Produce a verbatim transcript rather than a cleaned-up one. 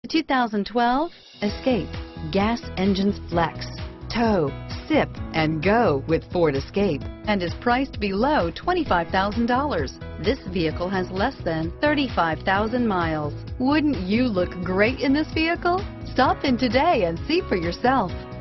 two thousand twelve Escape. Gas engines flex, tow, sip, and go with Ford Escape, and is priced below twenty-five thousand dollars. This vehicle has less than thirty-five thousand miles. Wouldn't you look great in this vehicle? Stop in today and see for yourself.